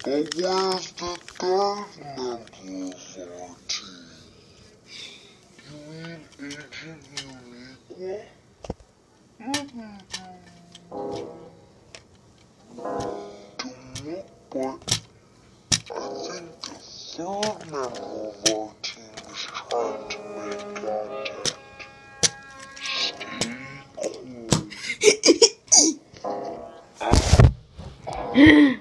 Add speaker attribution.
Speaker 1: But where's the third member of our team? You mean Agent Uniqua? But I think the third member of our team is trying to make contact. Stay cool.